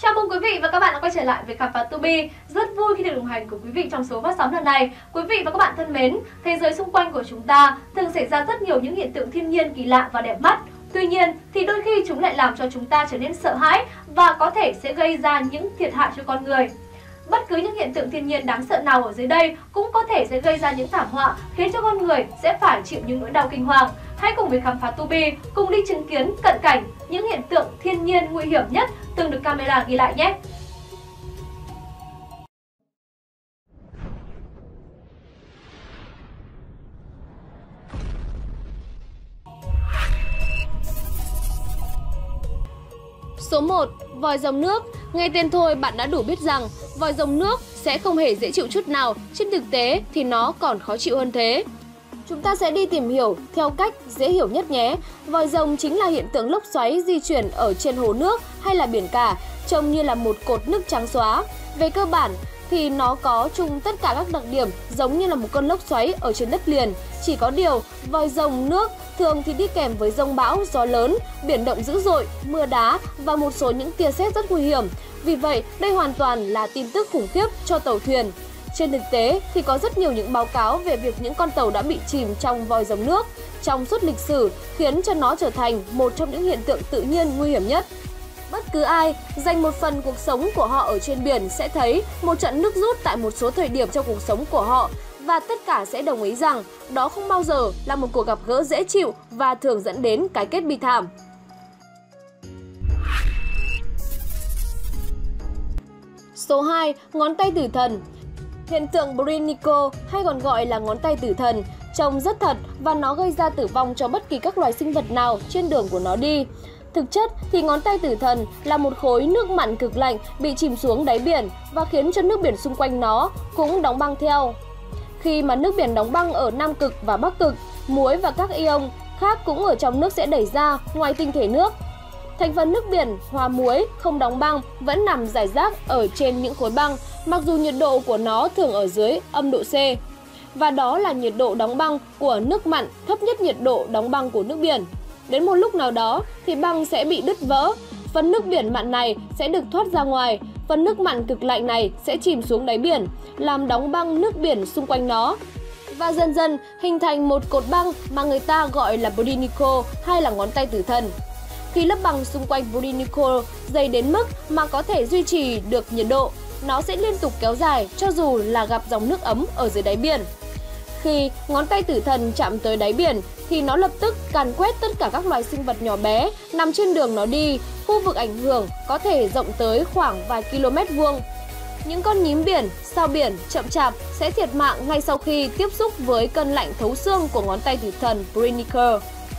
Chào mừng quý vị và các bạn đã quay trở lại với Khám phá Tubi. Rất vui khi được đồng hành cùng quý vị trong số phát sóng lần này. Quý vị và các bạn thân mến, thế giới xung quanh của chúng ta thường xảy ra rất nhiều những hiện tượng thiên nhiên kỳ lạ và đẹp mắt. Tuy nhiên thì đôi khi chúng lại làm cho chúng ta trở nên sợ hãi và có thể sẽ gây ra những thiệt hại cho con người. Bất cứ những hiện tượng thiên nhiên đáng sợ nào ở dưới đây cũng có thể sẽ gây ra những thảm họa khiến cho con người sẽ phải chịu những nỗi đau kinh hoàng. Hãy cùng với Khám phá Tubi cùng đi chứng kiến cận cảnh những hiện tượng thiên nhiên nguy hiểm nhất từng được camera ghi lại nhé. Số 1. Vòi rồng nước. Nghe tên thôi bạn đã đủ biết rằng vòi rồng nước sẽ không hề dễ chịu chút nào, trên thực tế thì nó còn khó chịu hơn thế. Chúng ta sẽ đi tìm hiểu theo cách dễ hiểu nhất nhé. Vòi rồng chính là hiện tượng lốc xoáy di chuyển ở trên hồ nước hay là biển cả, trông như là một cột nước trắng xóa. Về cơ bản thì nó có chung tất cả các đặc điểm giống như là một cơn lốc xoáy ở trên đất liền. Chỉ có điều, vòi rồng nước thường thì đi kèm với dông bão, gió lớn, biển động dữ dội, mưa đá và một số những tia sét rất nguy hiểm. Vì vậy, đây hoàn toàn là tin tức khủng khiếp cho tàu thuyền. Trên thực tế thì có rất nhiều những báo cáo về việc những con tàu đã bị chìm trong vòi rồng nước trong suốt lịch sử, khiến cho nó trở thành một trong những hiện tượng tự nhiên nguy hiểm nhất. Bất cứ ai dành một phần cuộc sống của họ ở trên biển sẽ thấy một trận nước rút tại một số thời điểm trong cuộc sống của họ, và tất cả sẽ đồng ý rằng đó không bao giờ là một cuộc gặp gỡ dễ chịu và thường dẫn đến cái kết bi thảm. Số 2. Ngón tay tử thần. Hiện tượng Brunico hay còn gọi là ngón tay tử thần trông rất thật và nó gây ra tử vong cho bất kỳ các loài sinh vật nào trên đường của nó đi. Thực chất thì ngón tay tử thần là một khối nước mặn cực lạnh bị chìm xuống đáy biển và khiến cho nước biển xung quanh nó cũng đóng băng theo. Khi mà nước biển đóng băng ở Nam Cực và Bắc Cực, muối và các ion khác cũng ở trong nước sẽ đẩy ra ngoài tinh thể nước. Thành phần nước biển hòa muối không đóng băng vẫn nằm rải rác ở trên những khối băng, mặc dù nhiệt độ của nó thường ở dưới âm độ C. Và đó là nhiệt độ đóng băng của nước mặn thấp nhất nhiệt độ đóng băng của nước biển. Đến một lúc nào đó thì băng sẽ bị đứt vỡ, phần nước biển mặn này sẽ được thoát ra ngoài, phần nước mặn cực lạnh này sẽ chìm xuống đáy biển, làm đóng băng nước biển xung quanh nó. Và dần dần hình thành một cột băng mà người ta gọi là Brunico hay là ngón tay tử thần. Khi lớp băng xung quanh Brunico dày đến mức mà có thể duy trì được nhiệt độ, nó sẽ liên tục kéo dài cho dù là gặp dòng nước ấm ở dưới đáy biển. Khi ngón tay tử thần chạm tới đáy biển thì nó lập tức càn quét tất cả các loài sinh vật nhỏ bé nằm trên đường nó đi. Khu vực ảnh hưởng có thể rộng tới khoảng vài km vuông. Những con nhím biển, sao biển chậm chạp sẽ thiệt mạng ngay sau khi tiếp xúc với cơn lạnh thấu xương của ngón tay tử thần Brunico.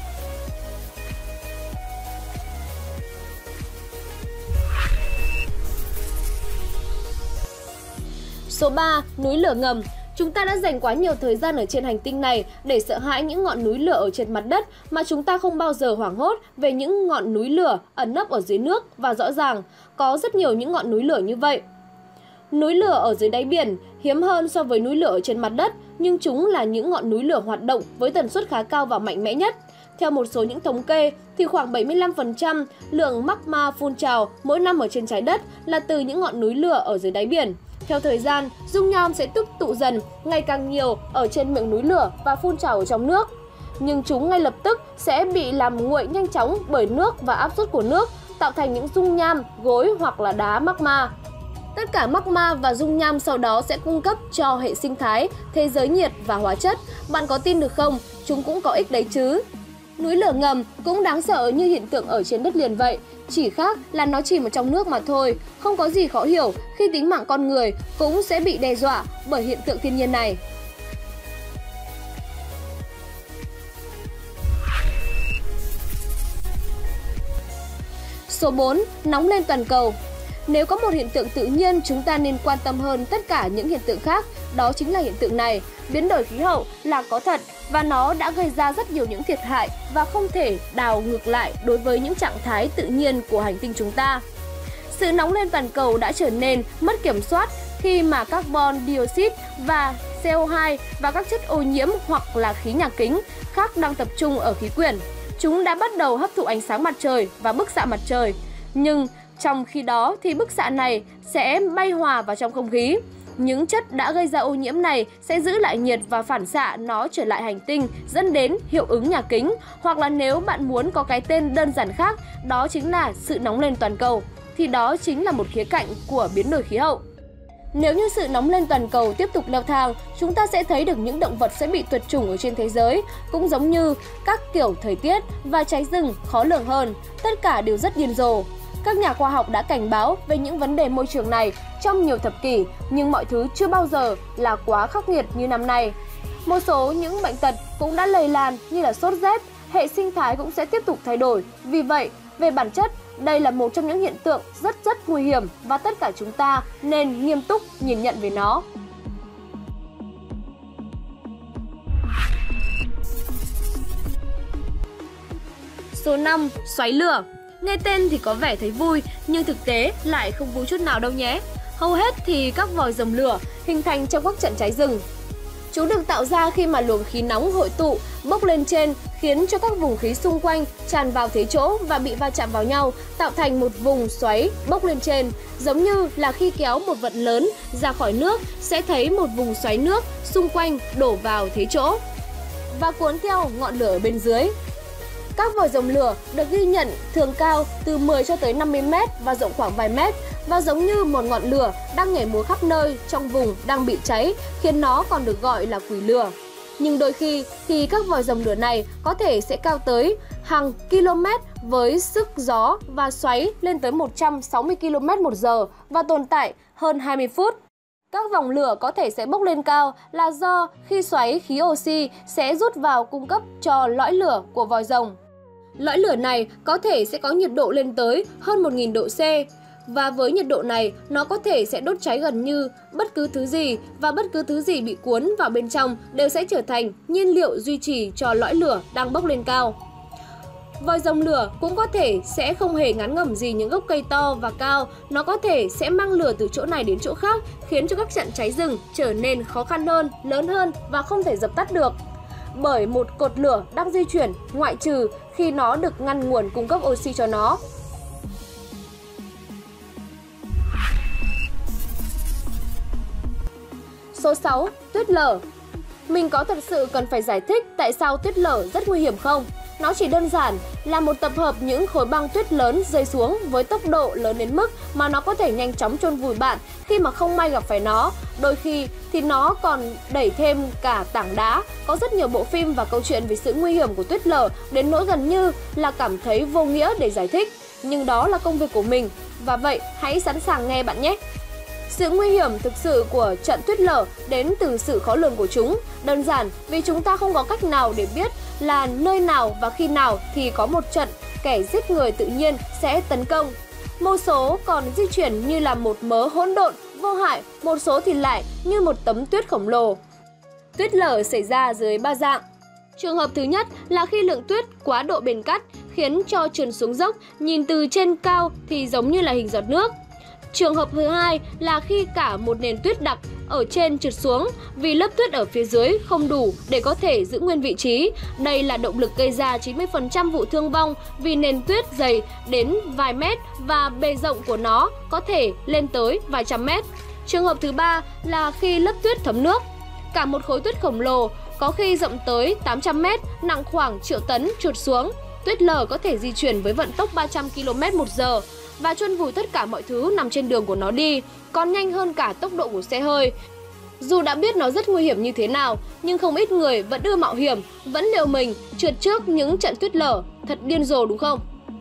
Số 3. Núi lửa ngầm. Chúng ta đã dành quá nhiều thời gian ở trên hành tinh này để sợ hãi những ngọn núi lửa ở trên mặt đất mà chúng ta không bao giờ hoảng hốt về những ngọn núi lửa ẩn nấp ở dưới nước, và rõ ràng có rất nhiều những ngọn núi lửa như vậy. Núi lửa ở dưới đáy biển hiếm hơn so với núi lửa ở trên mặt đất, nhưng chúng là những ngọn núi lửa hoạt động với tần suất khá cao và mạnh mẽ nhất. Theo một số những thống kê thì khoảng 75% lượng magma phun trào mỗi năm ở trên trái đất là từ những ngọn núi lửa ở dưới đáy biển. Theo thời gian, dung nham sẽ tích tụ dần ngày càng nhiều ở trên miệng núi lửa và phun trào ở trong nước. Nhưng chúng ngay lập tức sẽ bị làm nguội nhanh chóng bởi nước và áp suất của nước, tạo thành những dung nham, gối hoặc là đá magma. Tất cả magma và dung nham sau đó sẽ cung cấp cho hệ sinh thái, thế giới nhiệt và hóa chất. Bạn có tin được không? Chúng cũng có ích đấy chứ. Núi lửa ngầm cũng đáng sợ như hiện tượng ở trên đất liền vậy, chỉ khác là nó chìm ở trong nước mà thôi. Không có gì khó hiểu khi tính mạng con người cũng sẽ bị đe dọa bởi hiện tượng thiên nhiên này. Số 4. Nóng lên toàn cầu. Nếu có một hiện tượng tự nhiên chúng ta nên quan tâm hơn tất cả những hiện tượng khác, đó chính là hiện tượng này. Biến đổi khí hậu là có thật và nó đã gây ra rất nhiều những thiệt hại và không thể đảo ngược lại đối với những trạng thái tự nhiên của hành tinh chúng ta. Sự nóng lên toàn cầu đã trở nên mất kiểm soát khi mà carbon dioxide và CO2 và các chất ô nhiễm hoặc là khí nhà kính khác đang tập trung ở khí quyển. Chúng đã bắt đầu hấp thụ ánh sáng mặt trời và bức xạ mặt trời. Nhưng Trong khi đó thì bức xạ này sẽ bay hòa vào trong không khí. Những chất đã gây ra ô nhiễm này sẽ giữ lại nhiệt và phản xạ nó trở lại hành tinh, dẫn đến hiệu ứng nhà kính. Hoặc là nếu bạn muốn có cái tên đơn giản khác, đó chính là sự nóng lên toàn cầu, thì đó chính là một khía cạnh của biến đổi khí hậu. Nếu như sự nóng lên toàn cầu tiếp tục leo thang, chúng ta sẽ thấy được những động vật sẽ bị tuyệt chủng ở trên thế giới, cũng giống như các kiểu thời tiết và cháy rừng khó lường hơn. Tất cả đều rất điên rồ. Các nhà khoa học đã cảnh báo về những vấn đề môi trường này trong nhiều thập kỷ, nhưng mọi thứ chưa bao giờ là quá khắc nghiệt như năm nay. Một số những bệnh tật cũng đã lây lan như là sốt rét, hệ sinh thái cũng sẽ tiếp tục thay đổi. Vì vậy, về bản chất, đây là một trong những hiện tượng rất nguy hiểm và tất cả chúng ta nên nghiêm túc nhìn nhận về nó. Số 5. Xoáy lửa. Nghe tên thì có vẻ thấy vui, nhưng thực tế lại không vui chút nào đâu nhé. Hầu hết thì các vòi rồng lửa hình thành trong các trận cháy rừng. Chúng được tạo ra khi mà luồng khí nóng hội tụ, bốc lên trên, khiến cho các vùng khí xung quanh tràn vào thế chỗ và bị va chạm vào nhau, tạo thành một vùng xoáy bốc lên trên. Giống như là khi kéo một vật lớn ra khỏi nước, sẽ thấy một vùng xoáy nước xung quanh đổ vào thế chỗ và cuốn theo ngọn lửa ở bên dưới. Các vòi rồng lửa được ghi nhận thường cao từ 10 cho tới 50 m và rộng khoảng vài mét, và giống như một ngọn lửa đang nhảy múa khắp nơi trong vùng đang bị cháy, khiến nó còn được gọi là quỷ lửa. Nhưng đôi khi thì các vòi rồng lửa này có thể sẽ cao tới hàng km với sức gió và xoáy lên tới 160 km/h và tồn tại hơn 20 phút. Các vòng lửa có thể sẽ bốc lên cao là do khi xoáy khí oxy sẽ rút vào cung cấp cho lõi lửa của vòi rồng. Lõi lửa này có thể sẽ có nhiệt độ lên tới hơn 1000 độ C. Và với nhiệt độ này, nó có thể sẽ đốt cháy gần như bất cứ thứ gì, và bất cứ thứ gì bị cuốn vào bên trong đều sẽ trở thành nhiên liệu duy trì cho lõi lửa đang bốc lên cao. Vòi rồng lửa cũng có thể sẽ không hề ngán ngẩm gì những gốc cây to và cao, nó có thể sẽ mang lửa từ chỗ này đến chỗ khác, khiến cho các trận cháy rừng trở nên khó khăn hơn, lớn hơn và không thể dập tắt được. Bởi một cột lửa đang di chuyển, ngoại trừ khi nó được ngăn nguồn cung cấp oxy cho nó. Số 6. Tuyết lở. Mình có thật sự cần phải giải thích tại sao tuyết lở rất nguy hiểm không? Nó chỉ đơn giản là một tập hợp những khối băng tuyết lớn rơi xuống với tốc độ lớn đến mức mà nó có thể nhanh chóng chôn vùi bạn khi mà không may gặp phải nó. Đôi khi thì nó còn đẩy thêm cả tảng đá. Có rất nhiều bộ phim và câu chuyện về sự nguy hiểm của tuyết lở đến nỗi gần như là cảm thấy vô nghĩa để giải thích. Nhưng đó là công việc của mình, và vậy hãy sẵn sàng nghe bạn nhé. Sự nguy hiểm thực sự của trận tuyết lở đến từ sự khó lường của chúng. Đơn giản vì chúng ta không có cách nào để biết là nơi nào và khi nào thì có một trận kẻ giết người tự nhiên sẽ tấn công. Một số còn di chuyển như là một mớ hỗn độn, vô hại, một số thì lại như một tấm tuyết khổng lồ. Tuyết lở xảy ra dưới 3 dạng. Trường hợp thứ nhất là khi lượng tuyết quá độ bền cắt khiến cho trườn xuống dốc, nhìn từ trên cao thì giống như là hình giọt nước. Trường hợp thứ hai là khi cả một nền tuyết đặc ở trên trượt xuống vì lớp tuyết ở phía dưới không đủ để có thể giữ nguyên vị trí. Đây là động lực gây ra 90% vụ thương vong vì nền tuyết dày đến vài mét và bề rộng của nó có thể lên tới vài trăm mét. Trường hợp thứ ba là khi lớp tuyết thấm nước. Cả một khối tuyết khổng lồ, có khi rộng tới 800 mét, nặng khoảng triệu tấn trượt xuống. Tuyết lở có thể di chuyển với vận tốc 300 km/h và chôn vùi tất cả mọi thứ nằm trên đường của nó đi, còn nhanh hơn cả tốc độ của xe hơi. Dù đã biết nó rất nguy hiểm như thế nào, nhưng không ít người vẫn ưa mạo hiểm, vẫn liều mình trượt trước những trận tuyết lở. Thật điên rồ đúng không?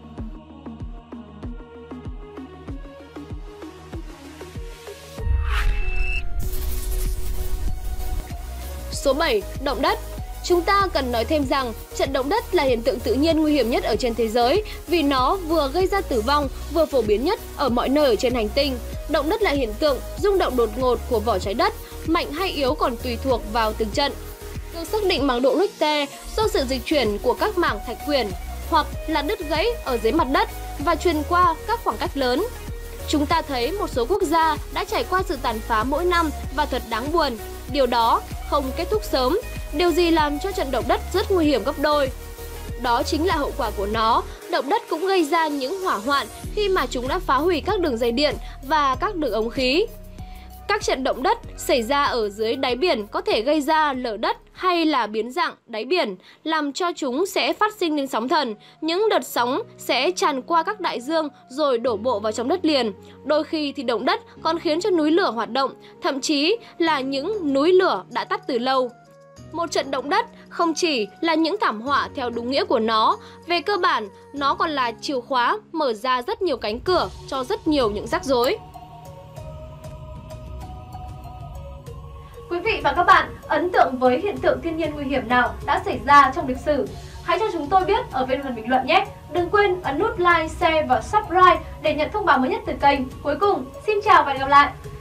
Số 7. Động đất. Chúng ta cần nói thêm rằng trận động đất là hiện tượng tự nhiên nguy hiểm nhất ở trên thế giới vì nó vừa gây ra tử vong, vừa phổ biến nhất ở mọi nơi ở trên hành tinh. Động đất là hiện tượng rung động đột ngột của vỏ trái đất, mạnh hay yếu còn tùy thuộc vào từng trận. Được xác định bằng độ Richter do sự dịch chuyển của các mảng thạch quyển hoặc là đứt gãy ở dưới mặt đất và truyền qua các khoảng cách lớn. Chúng ta thấy một số quốc gia đã trải qua sự tàn phá mỗi năm và thật đáng buồn. Điều đó không kết thúc sớm. Điều gì làm cho trận động đất rất nguy hiểm gấp đôi? Đó chính là hậu quả của nó, động đất cũng gây ra những hỏa hoạn khi mà chúng đã phá hủy các đường dây điện và các đường ống khí. Các trận động đất xảy ra ở dưới đáy biển có thể gây ra lở đất hay là biến dạng đáy biển, làm cho chúng sẽ phát sinh nên sóng thần. Những đợt sóng sẽ tràn qua các đại dương rồi đổ bộ vào trong đất liền. Đôi khi thì động đất còn khiến cho núi lửa hoạt động, thậm chí là những núi lửa đã tắt từ lâu. Một trận động đất không chỉ là những thảm họa theo đúng nghĩa của nó, về cơ bản nó còn là chìa khóa mở ra rất nhiều cánh cửa cho rất nhiều những rắc rối. Quý vị và các bạn ấn tượng với hiện tượng thiên nhiên nguy hiểm nào đã xảy ra trong lịch sử? Hãy cho chúng tôi biết ở bên phần bình luận nhé! Đừng quên ấn nút like, share và subscribe để nhận thông báo mới nhất từ kênh. Cuối cùng, xin chào và hẹn gặp lại!